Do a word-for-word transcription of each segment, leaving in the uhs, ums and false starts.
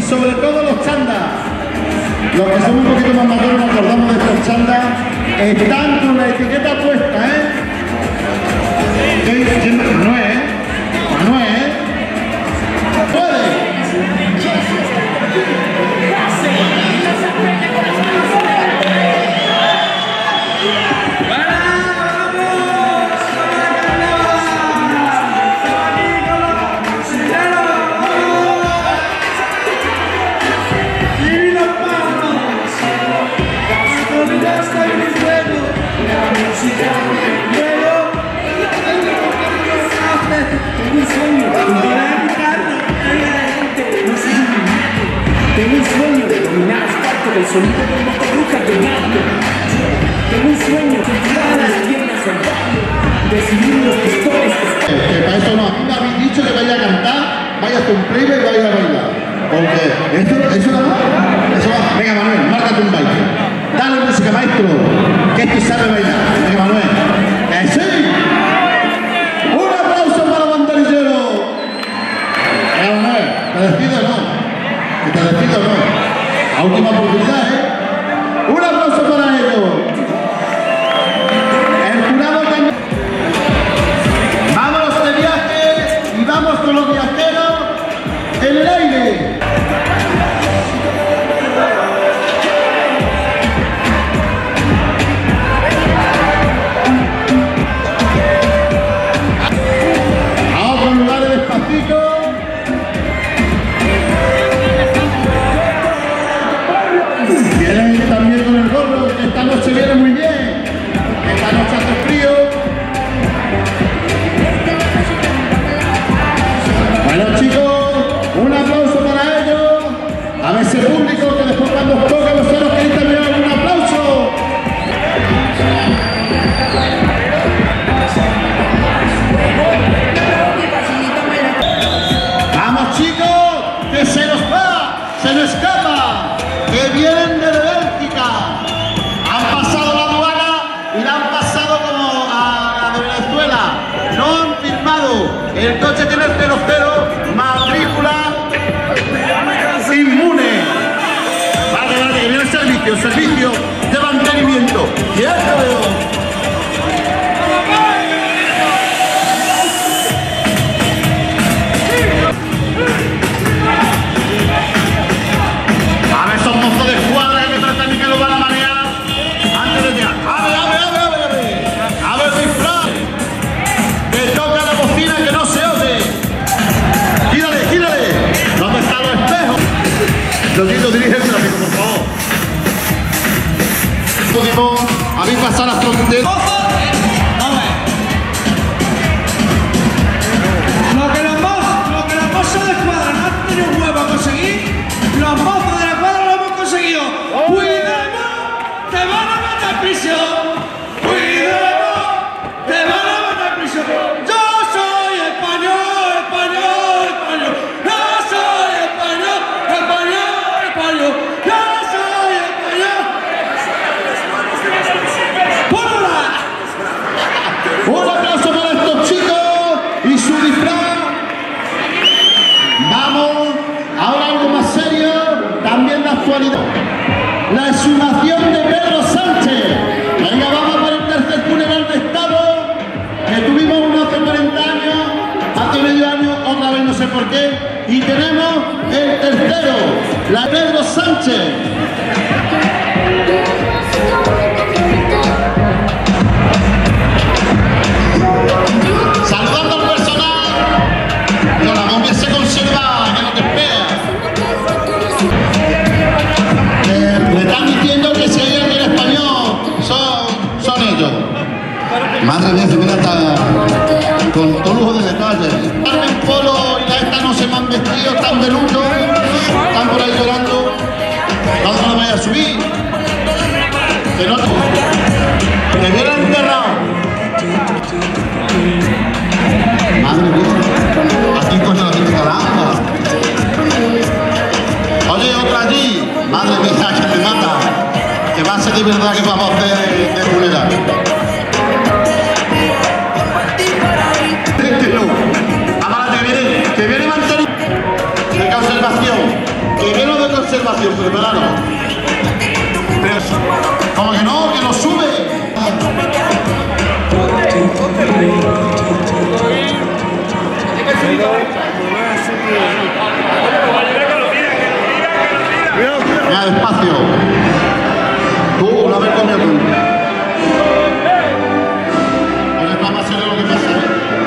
sobre todo los chandas. Los que somos un poquito más mayores nos acordamos de estos chandas. Están con la etiqueta puesta, ¿eh? Manuel, ¿eh? Manuel, ¿puede? Tengo un sueño de dominar asfalto del sonido de motorrujas de gato. Tengo un sueño de tirar las piernas al baño, decidir los pistores. Que, que para eso no, a mí me habéis dicho que vaya a cantar, vaya a hacer un previo y vaya a bailar. Porque esto, eso no va. Eso va. Venga Manuel, márcate un baile. Dale música, maestro, que este sabe bailar. Venga Manuel. ¡Que sí! ¡Un aplauso para Banderillero! Venga Manuel, te despido no. Que te despido no. La última oportunidad, ¿eh? ¡Un aplauso para ellos! El jurado también. Vámonos de viaje y vamos con los viajeros en el aire. A otros lugares despacito. Vienen también con el gorro, que esta noche viene muy bien. Esta noche hace frío. Bueno chicos, un aplauso para ellos. A ver ese público que después cuando os toca vosotros queréis también un aplauso. Vamos chicos, que se nos va, se nos escapa, que vienen de Bélgica. Han pasado la aduana y la han pasado como a la de Venezuela. No han firmado. El coche tiene el cero cero, matrícula inmune. Vale, vale, que viene el servicio, servicio de mantenimiento. Y esto veo. A ver, esos mozos de escuadra que me tratan y que lo van a manear antes de llegar. A ver, a ver, a ver, a ver, a ver. A ver, disfraz. Que toca la bocina que no se oye. Gírale, gírale. ¿Dónde están los espejos? Lotito, dirige el tráfico, por favor. Pudimos, habéis pasado las fronteras. Lo que los mozos, lo que los mozos de escuadra no han tenido huevo a conseguir, los mozos de la escuadra lo hemos conseguido. ¡Cuidado! ¡Te van a meter en prisión! ¡Cuidado! ¡Te van a meter en prisión! ¡Yo soy español, español, español! ¡Yo soy español, español, español! ¡Yo soy español! ¡Pónala! Un aplauso para estos chicos y su disfraz. Vamos, ahora algo más serio, también la actualidad. La exhumación de Pedro Sánchez. Venga, vamos por el tercer funeral de Estado, que tuvimos uno hace cuarenta años, hace medio año, otra vez no sé por qué, y tenemos el tercero, la Pedro Sánchez. Saludando al personal, pero la momia se conserva, que no te espera. Eh, me están diciendo que si hay alguien español, son, son ellos. Madre mía, se viene hasta con todo lujo de detalle. Carmen Polo y la esta no se me han vestido, están de luto, están por ahí llorando. No, no me vaya a subir. Que no, que viene enterrado. Madre mía, aquí contra la gente calanda. Oye, otra allí. Madre mía, que te mata. Que va a ser de verdad que vamos a hacer de, de funeral. Que no. Amara, que viene, que viene mantenimiento de conservación. Que viene exhumación, prepararos. Pero, como que no, que no sube. Mira, despacio. Tú, una vez comió tú. No les va más serio lo que pasa, ¿eh?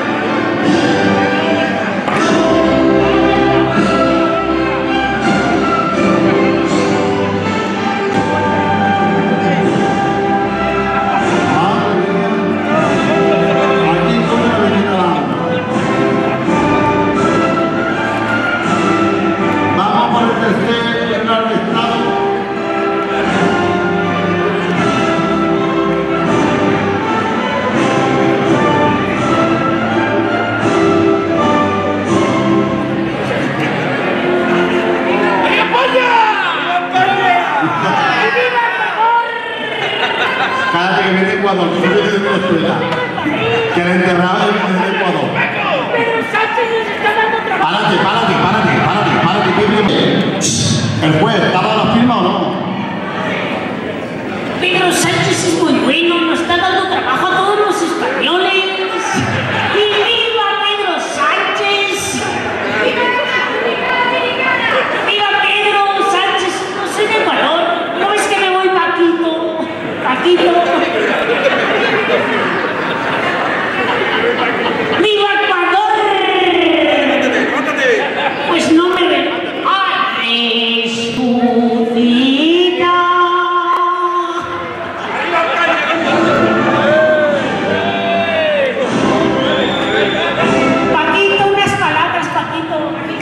Cállate que viene Ecuador, que viene de Venezuela. Que le enterraba en Ecuador. Pedro Sánchez nos está dando trabajo. Párate, párate, párate, párate, párate. ¿El juez está dando la firma o no? Pedro Sánchez es muy bueno, nos está dando trabajo a todos los españoles. ¡Y viva Pedro Sánchez! ¡Viva Pedro Sánchez! No soy de Ecuador. ¿No ves que me voy Paquito? Paquito. ¡Viva Ecuador! Pues no me ve. ¡Ay, Escudita! Paquito, unas palabras, Paquito.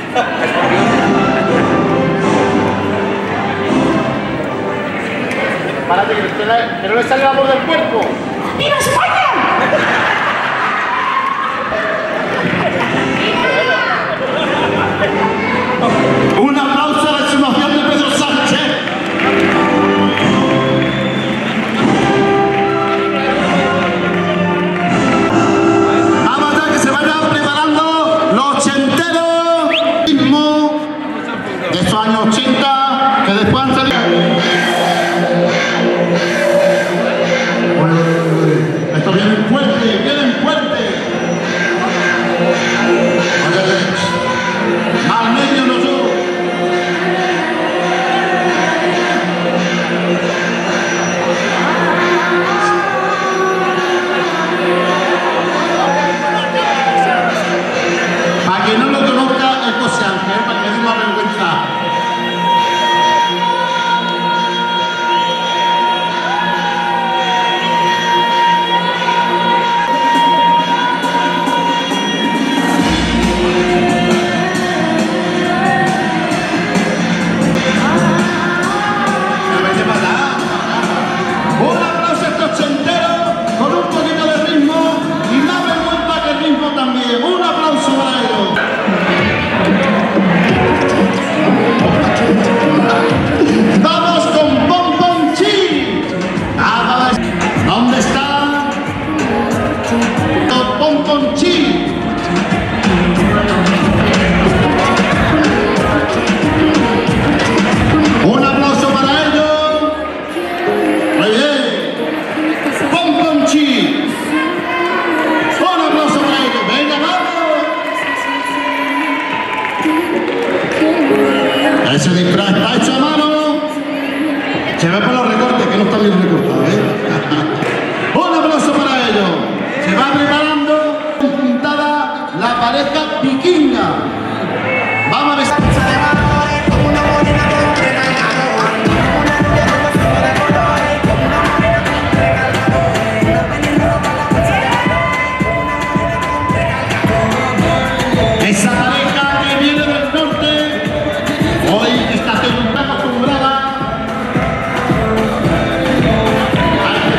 Párate, que, que no le sale la voz del cuerpo. ¡Viva España! Un aplauso a la exhumación de Pedro Sánchez. Vamos a que se vayan preparando los ochenteros mismo de estos años ochenta que después han salido. Esto viene fuerte, viene fuerte. Al medio no yo. Para quien no lo conozca, esto se hace, para que le dé más vergüenza. Un aplauso a estos ochenteros con un poquito de ritmo y más vergüenza que el ritmo también. Un aplauso para ellos. Vamos con Pom Pom Chi. ¿Dónde está? Pom Pom Chi. Un aplauso para ellos. Muy bien. Pom Pom Chi. Un aplauso para ellos. Venga, vamos. Ese disfraz está hecho a mano. Se ve por los recortes, que no está bien recortado, ¿eh? Un aplauso para ellos. Se va preparando juntada la pareja vikinga. Vamos a ver. Esa pareja que viene del norte, hoy está acostumbrada al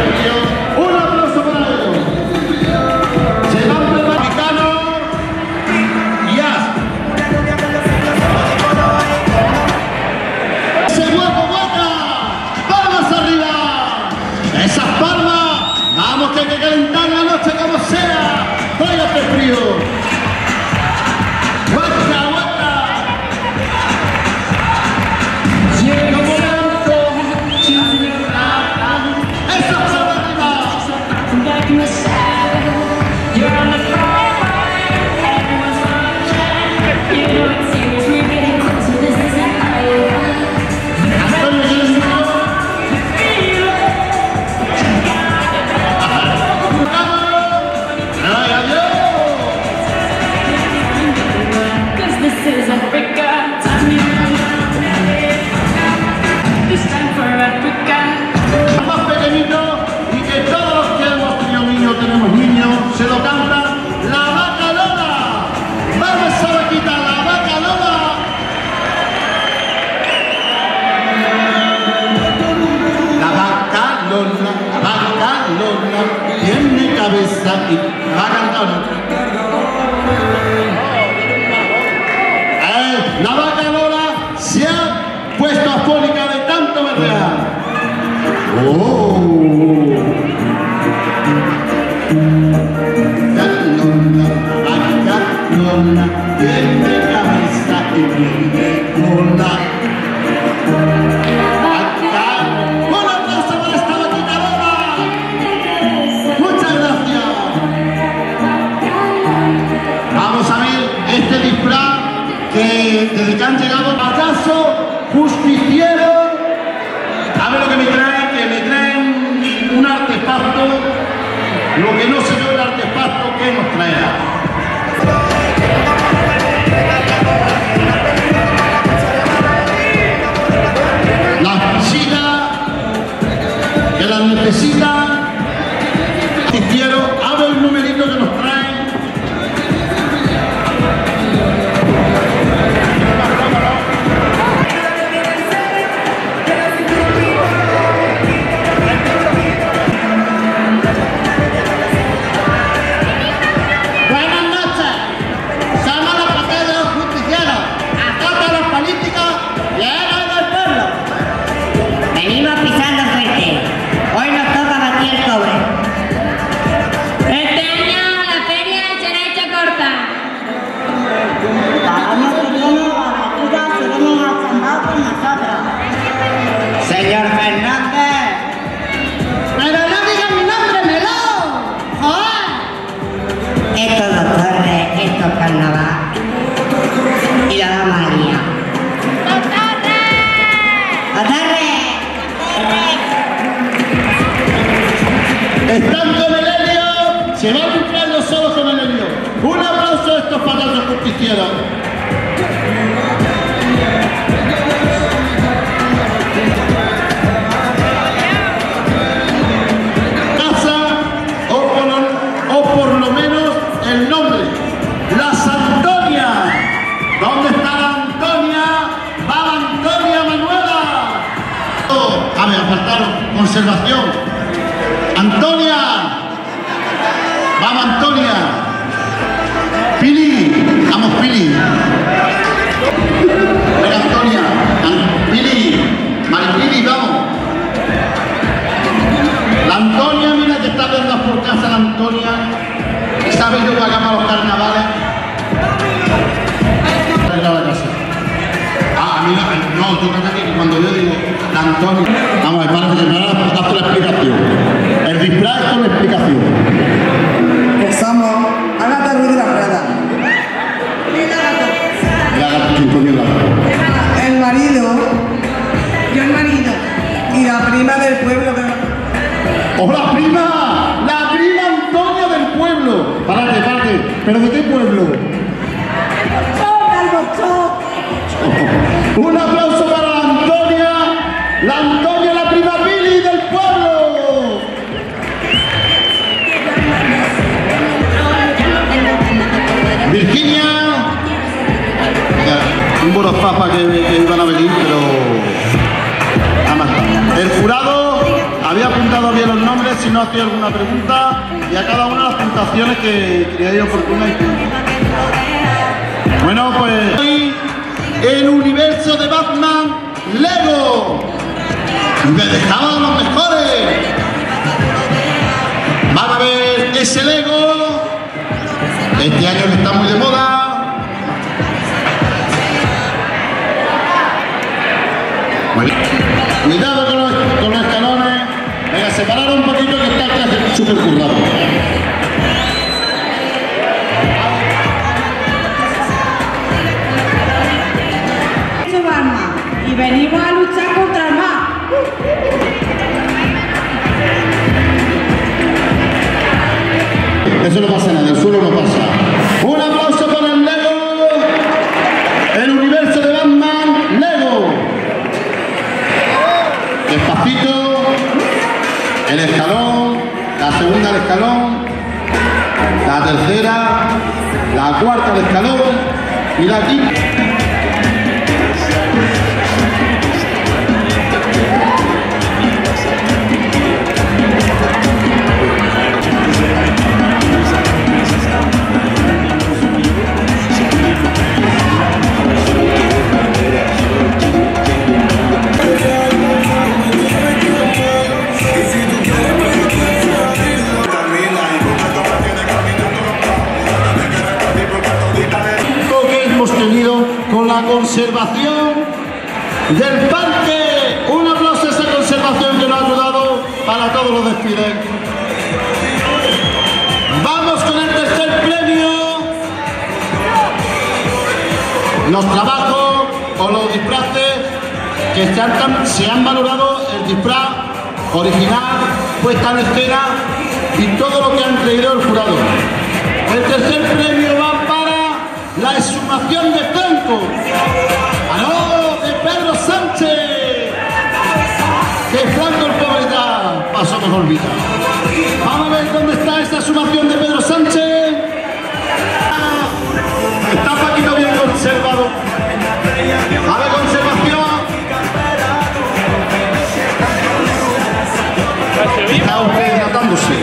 cabeza y va cantando. Eh, la vaca Lola se ha puesto afónica de tanto berrear. ¡Oh! Lola tiene cabeza y tiene cola. Acá, un aplauso para esta vaquita Lola. Muchas gracias. Vamos a ver este disfraz que desde que han llegado payaso, justiciero. A ver lo que me traen, que me traen un artefacto. Lo que no se ve el artefacto que nos traerá. Las chicas que las necesitan, quiero, abre el numerito que nos traen. Buenas noches, somos los papeles justicieros, acata las políticas y héroes del pueblo. Venimos pisando fuerte, hoy nos toca batir el cobre. Este año la feria se la ha hecho corta. Para el año que viene las vaquitas se vienen al chambao con nosotros. Señor Fernández. Pero no digas mi nombre, melón. ¡Joder! Esto es Dos Torres, esto es carnaval. Y la da María. ¡Dos Torres! ¡Dos Torres! Están con el helio, se van entrando solo con el helio. Un aplauso a estos payasos justicieros. Casa, o por, lo, o por lo menos el nombre, Las Antonias. ¿Dónde está la Antonia? ¡Va la Antonia Manuela! Oh, a ver, faltaron conservación. Antonia, vamos Antonia, Pili, vamos Pili, venga Antonia, An Pili, Maripili, vamos. La Antonia, mira que está viendo por casa la Antonia, y sabe yo que hagamos los carnavales. Arregla la casa. Ah, mira, no, tú estás aquí, cuando yo digo la Antonia. Vamos a ver, para que me haga la explicación. El disfraz con la explicación. Que somos Ágata Ruiz de la Prada. La gata que comió la gata. El marido, yo el marido, y la prima del pueblo. Que... ¡Oh, la prima! ¡La prima Antonia del pueblo! Párate, párate. ¿Pero de qué pueblo? Un aplauso para la Antonia. La Antonia, la prima Pili del pueblo. Virginia. Un buenos papas que, que iban a venir, pero nada más. El jurado había apuntado bien los nombres, si no hacía alguna pregunta, y a cada una las puntuaciones que creía oportunas. Bueno, pues hoy el universo de Batman Lego. Me dejaban los mejores. Van a ver ese Lego. Este año que está muy de moda. Muy bien. Cuidado con los, con los escalones. Venga, separar un poquito que está casi súper currado. Y venimos a luchar contra el mal. Eso no pasa nada, el suelo no pasa. Un aplauso para el Lego, el universo de Batman Lego. Despacito, el escalón, la segunda del escalón, la tercera, la cuarta del escalón y la quinta. conservación del parque. Un aplauso a esa conservación que nos ha ayudado para todos los desfiles. Vamos con el tercer premio. Los trabajos o los disfraces que se han, se han valorado, el disfraz original, puesta en escena y todo lo que han creído el jurado. El tercer premio va para la exhumación de Franco. ¡Ah, no! ¡De Pedro Sánchez! Que Franco el pobre ya pasó mejor vida. Vamos a ver dónde está esta exhumación de Pedro Sánchez. Está Paquito bien conservado. A ver, conservación. Está usted hidratándose.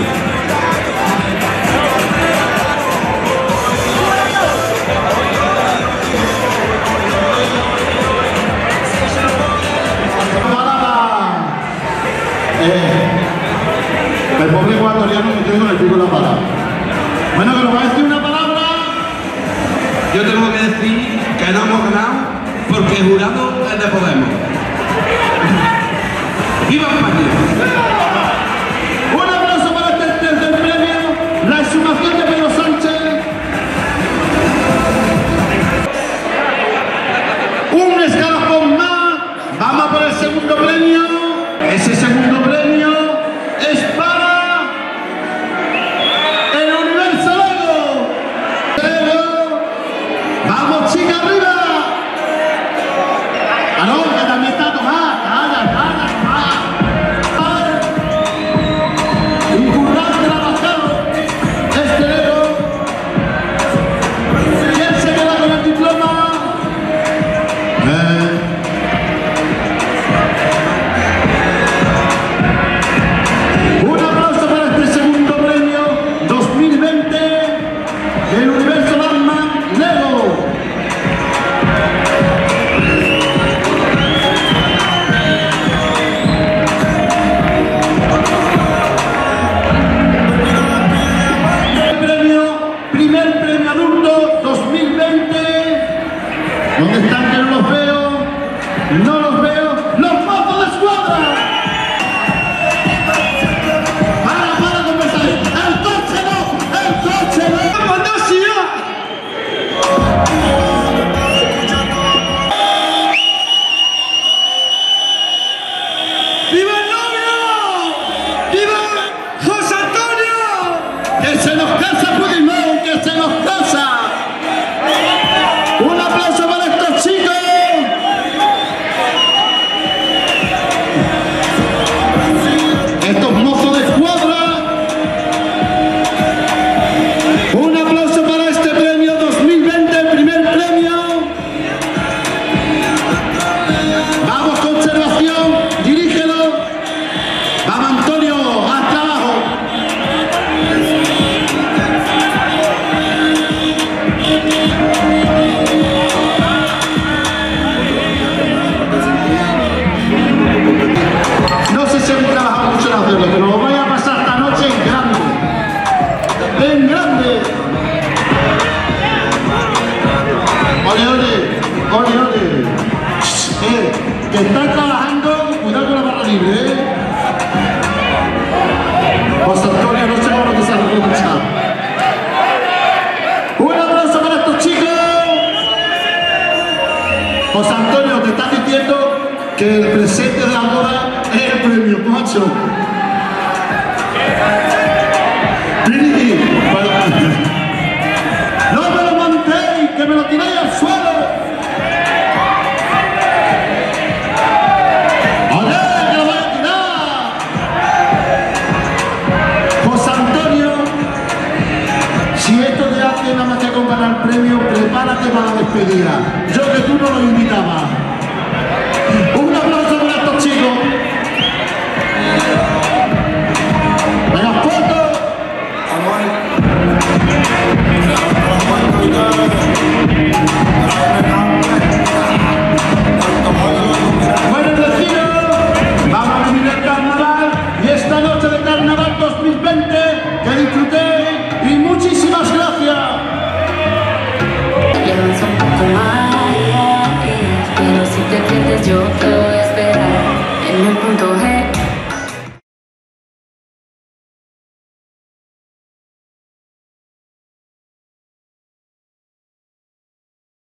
Eh, el pobre ecuatoriano me quedó en el pico de la palabra. Bueno, que nos va a decir una palabra. Yo tengo que decir que no hemos ganado porque el jurado es de Podemos. ¡Viva España! Un aplauso para este tercer premio, la exhumación de Pedro Sánchez. Un escalafón más. Vamos por el segundo premio. Ese segundo premio es para el Universo Lego. Lego. Vamos, chica, arriba. Ah, no, que también está Tomás. Calla, calla, Tomás. Importante trabajado. Este Lego. ¿Quién se queda con el diploma? Eh. Un aplauso para este segundo premio dos mil veinte del Universo Batman Lego. Premio, primer premio adulto dos mil veinte. ¿Dónde están que no los veo? No los veo. ¡Los mozos de escuadra! ¡Para, para, conversar! ¡El coche no! ¡El coche no! ¡Vámonos ya! ¡Viva el novio! ¡Viva José Antonio! ¡Que se nos casa Pudimón! ¡Que se nos casa! ¡Un aplauso para estos chicos! Estos mozos de escuadra. Un aplauso para este premio dos mil veinte, el primer premio. Vamos, conservación, dirígelo. Vamos, Antonio, haz trabajo. No sé si habéis trabajado mucho en hacerlo, pero lo voy a pasar esta noche en grande. ¡En grande! Oye, oye, oye, oye. Eh, que están trabajando, cuidado con la barra libre, ¿eh? José Antonio, no sé cómo te sale con mucha. Un aplauso para estos chicos. José Antonio, te están diciendo que el presente de la boda es el premio, macho. Dirigi, bueno, no me lo montéis, que me lo tiráis al suelo. ¡Oye, que lo voy a tirar! José Antonio, si esto te hace nada más que con ganar el premio, prepárate para la despedida. Yo que tú no lo invitabas. Un aplauso para estos chicos. Venga, foto. Bueno, vecinos, vamos a vivir el carnaval y esta noche de carnaval dos mil veinte que disfrutéis